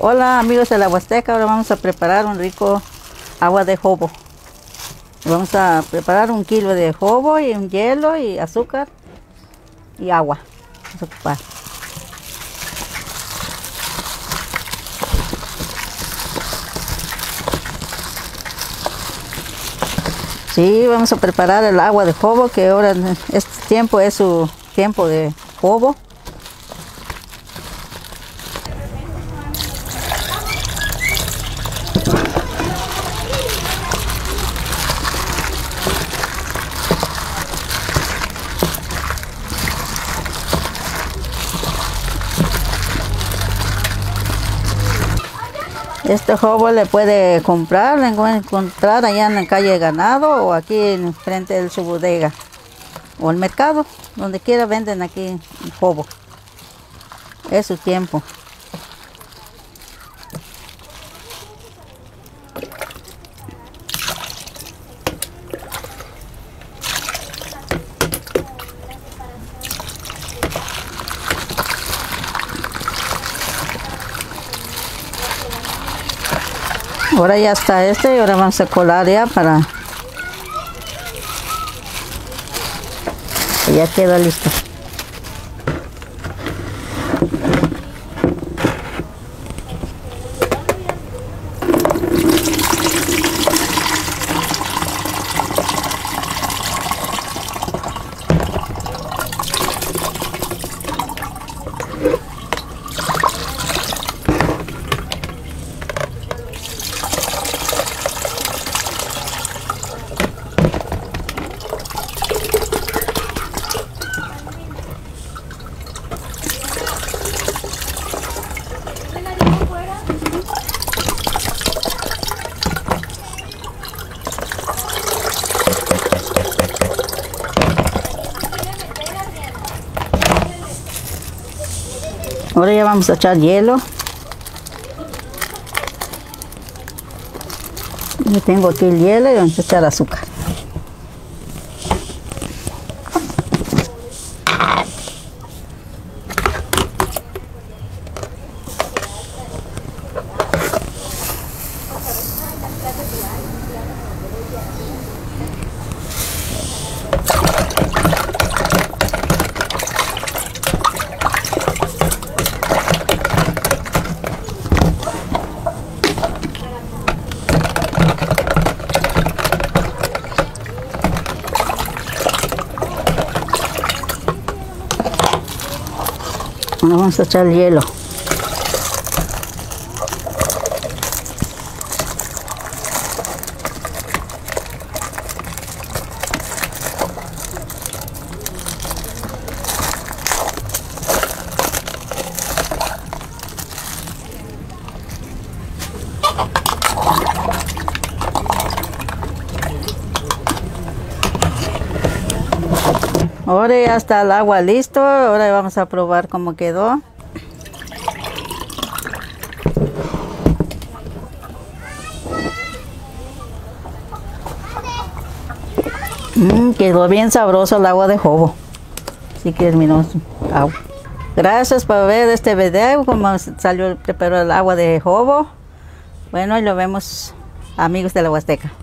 Hola amigos de la Huasteca, ahora vamos a preparar un rico agua de jobo. Vamos a preparar 1 kilo de jobo y un hielo y azúcar y agua. Vamos a ocupar. Sí, vamos a preparar el agua de jobo, que ahora este tiempo es su tiempo de jobo. Este jobo le puede comprar, le puede encontrar allá en la calle Ganado o aquí en frente de su bodega o el mercado, donde quiera venden aquí el jobo. Es su tiempo. Ahora ya está y ahora vamos a colar ya para... Ya queda listo. Ahora ya vamos a echar hielo. Yo tengo aquí el hielo y vamos a echar azúcar. Ahora vamos a echar el hielo. Ahora ya está el agua listo, ahora vamos a probar cómo quedó. Quedó bien sabroso el agua de jobo. Así que terminó su agua. Gracias por ver este video, cómo salió preparó el agua de jobo. Bueno, y lo vemos amigos de la Huasteca.